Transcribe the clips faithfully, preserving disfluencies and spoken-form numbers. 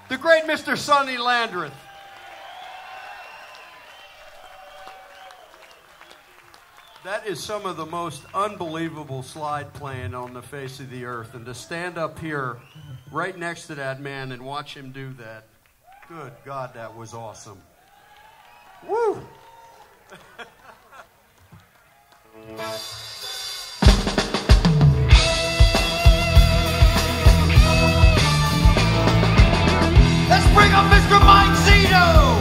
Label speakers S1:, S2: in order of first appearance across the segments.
S1: the great Mister Sonny Landreth. That is some of the most unbelievable slide playing on the face of the earth. And to stand up here right next to that man and watch him do that, good God, that was awesome. Woo!
S2: Let's bring up Mister Mike Zito!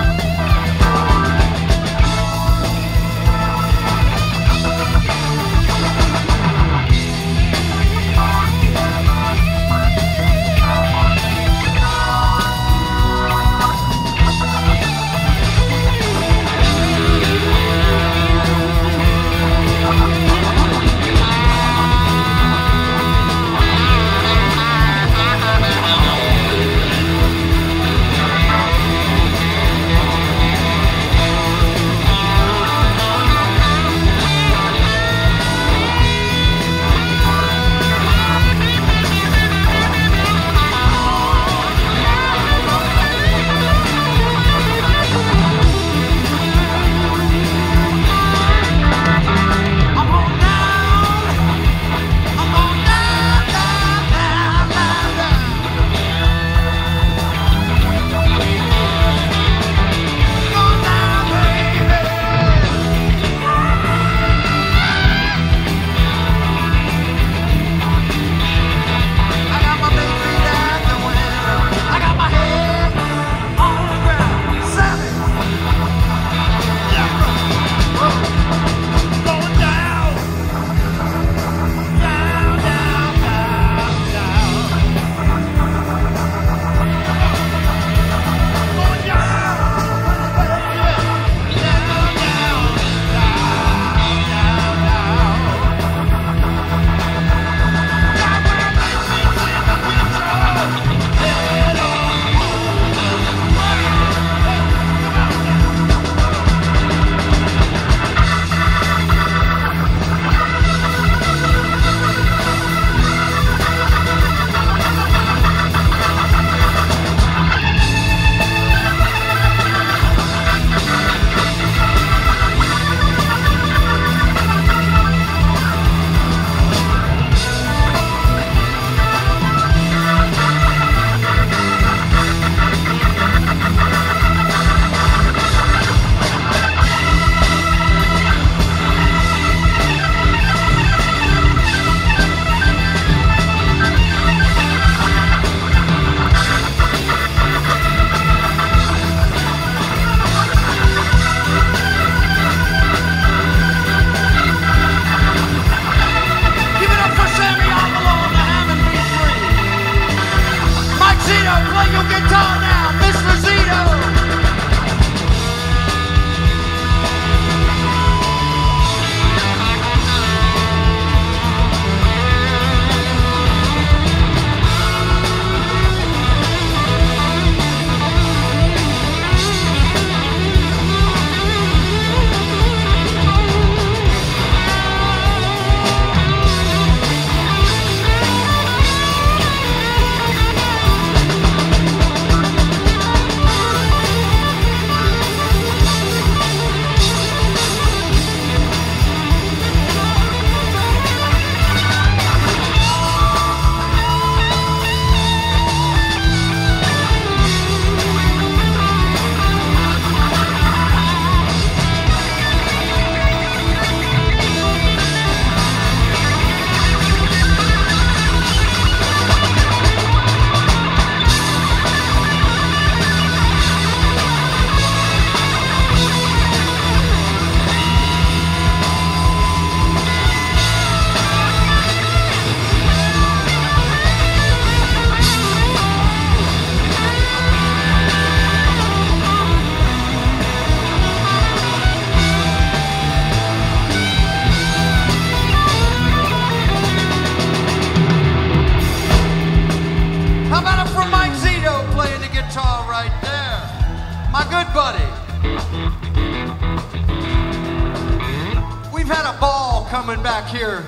S1: coming back here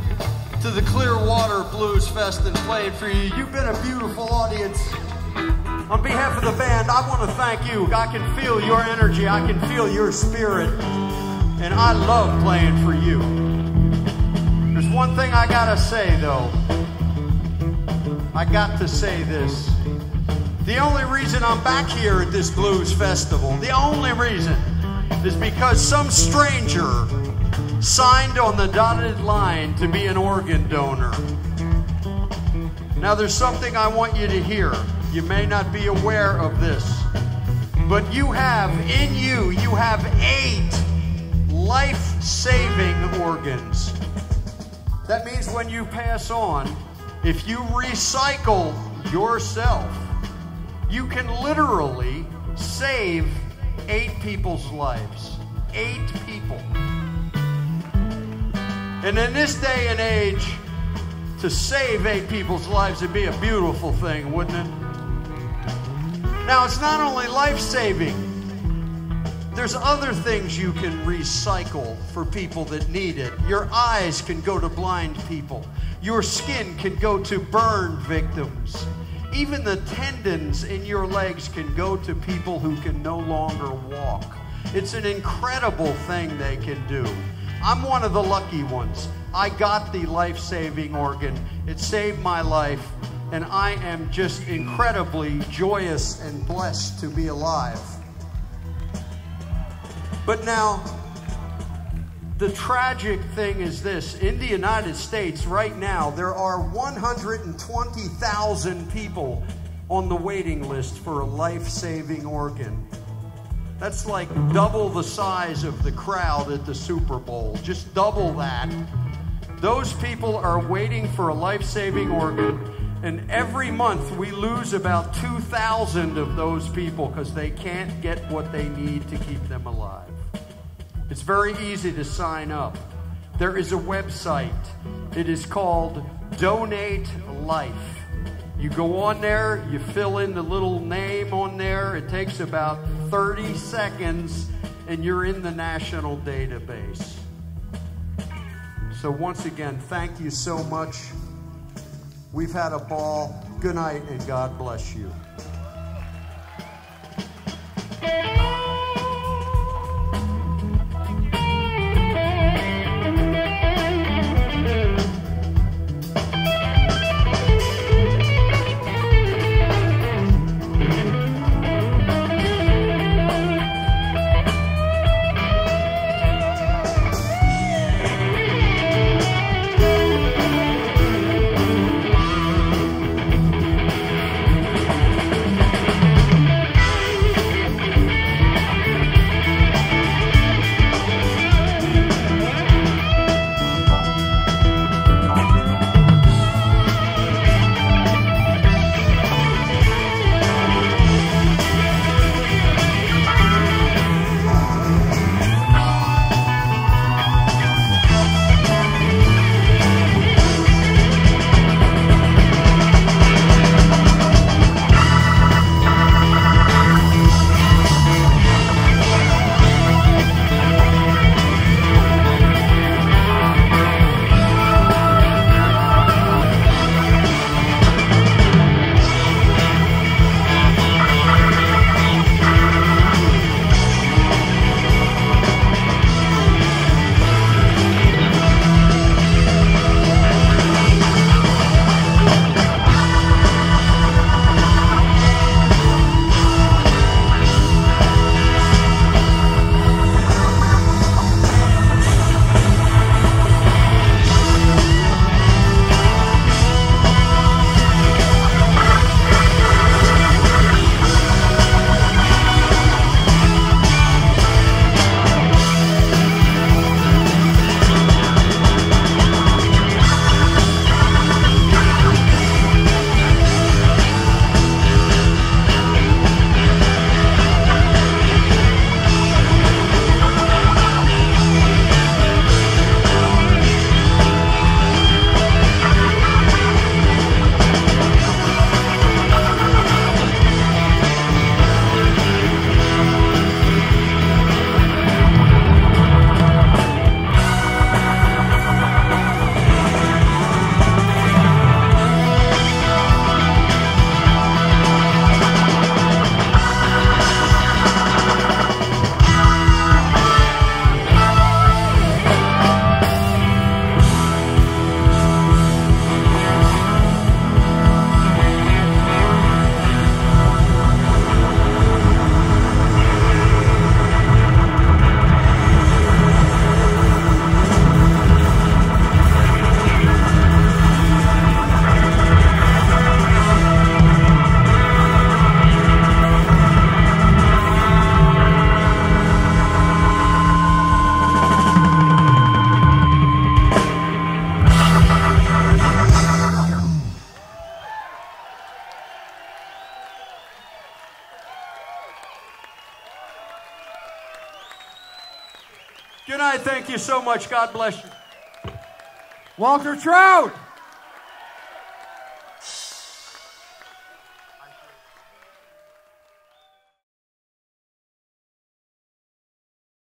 S1: to the Clearwater Blues Fest and playing for you. You've been a beautiful audience. On behalf of the band, I want to thank you. I can feel your energy. I can feel your spirit. And I love playing for you. There's one thing I gotta say, though. I got to say this. The only reason I'm back here at this blues festival, the only reason, is because some stranger signed on the dotted line to be an organ donor. Now, there's something I want you to hear. You may not be aware of this, but you have, in you, you have eight life-saving organs. That means when you pass on, if you recycle yourself, you can literally save eight people's lives. Eight people. And in this day and age, to save eight people's lives would be a beautiful thing, wouldn't it? Now, it's not only life-saving. There's other things you can recycle for people that need it. Your eyes can go to blind people. Your skin can go to burn victims. Even the tendons in your legs can go to people who can no longer walk. It's an incredible thing they can do. I'm one of the lucky ones. I got the life-saving organ. It saved my life, and I am just incredibly joyous and blessed to be alive. But now, the tragic thing is this. In the United States right now, there are one hundred twenty thousand people on the waiting list for a life-saving organ. That's like double the size of the crowd at the Super Bowl. Just double that. Those people are waiting for a life-saving organ, and every month we lose about two thousand of those people because they can't get what they need to keep them alive. It's very easy to sign up. There is a website. It is called Donate Life. You go on there, you fill in the little name on there. It takes about thirty seconds, and you're in the national database. So once again, thank you so much. We've had a ball. Good night, and God bless you. Good night. Thank you so much. God bless you.
S3: Walter Trout.